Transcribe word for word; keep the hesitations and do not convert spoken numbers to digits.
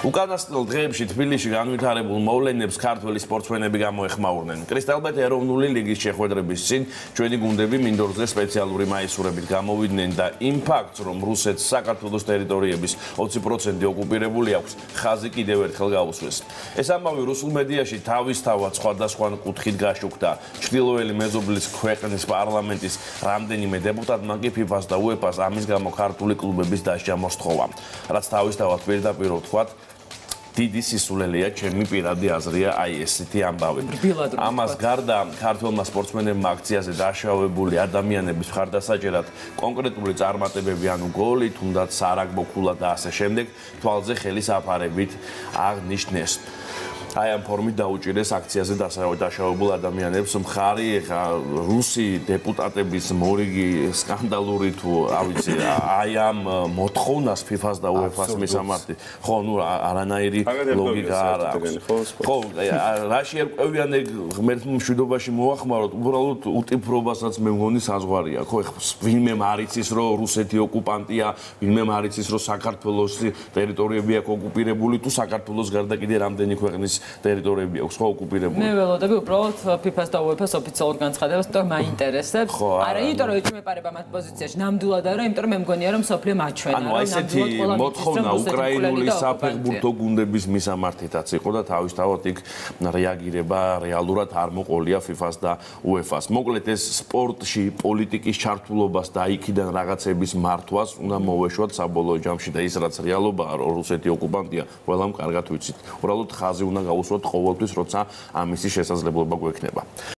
უკანასკნელ დღეებში თბილისში განვითარებულ მოვლენებს ქართველი სპორტსმენები გამოეხმაურნენ. კრისტალბეთ ეროვნული ლიგის შეხვედრების წინ ჩვენი გუნდები მინდორზე სპეციალური მაისურებით გამოვიდნენ და იმ ფაქტს, რომ რუსეთს საქართველოს ტერიტორიების ოცი პროცენტი ოკუპირებული აქვს, ხაზი კიდევ ერთხელ გაუსვეს. ეს ამბავი რუსულ მედიაში თავისთავად სხვადასხვა კუთხით გაშუქდა. ჩრდილოელი მეზობლის ქვეყნის პარლამენტის რამდენიმე დეპუტატმა კი ფიფას და უეფას ამის გამო ქართული კლუბების დასჯა მოსთხოვა. რაც თავისთავად პირდაპირ ვთქვათ, დიდი სისულელეა, ჩემი პირადი აზრია აი ესეთი ამბავი. ამას გარდა ქართველმა სპორტსმენებმა აქციაზე დაშავებული ადამიანების მხარდასაჭერად კონკრეტული წარმატებები, ანუ გოლი, თუნდაც სარაგბო ქულა და ასე შემდეგ, თვალზე ხელის აფარებით აღნიშნეს. აი ამ ფორმით დაუჭირეს აქციაზე დაშავებულ ადამიანებს მხარი რუსი დეპუტატების მორიგი სკანდალური თუ რა ვიცი აი ამ მოთხოვნას ფიფას და უეფას მისამართი ხო ნუ არანაირი ლოგიკა არ აქვს ხო რაში ერკვევიან ღმერთმა მშვიდობაში მოახმაროთ უბრალოდ უტიფრობასაც მე მგონი საზღვარია ხო ვინმე მარიცის რომ რუსეთი ოკუპანტია ვინმე მარიცის რომ საქართველოს ტერიტორიები აქვს ოკუპირებული თუ საქართველოს გარდა კიდე რამდენი ქვეყნის ტერიტორიები აქვს ხო ოკუპირებული. მე ველოდები უბრალოდ ფიფას და უეფას ოფიციალურ განცხადებას, იმიტომ რომ მაინტერესებს. არა, იმიტომ რომ იჭმეპარება მათ პოზიციაში ნამდვილად არა, იმიტომ რომ მე მგონია რომ სოფლიო მაჩვენა. ანუ ესეთი მოთხოვნა უკრაინული საფეხბურთო გუნდების მისამართითაც იყო და თავისთავად იქ რეაგირება რეალურად არ მოყოლია ფიფას და უეფას. მოკლედ ეს სპორტში პოლიტიკის ჩართულობას და იქიდან რაღაცების მართვას უნდა მოვეშვათ საბოლოო ჯამში და ის რაც რეალობაა რომ რუსეთი ოკუპანტია, ყველამ კარგად ვიცით. უბრალოდ ხაზი უნდა გაუსვათ ყოველთვის, როცა ამისი შესაძლებლობა გვექნება.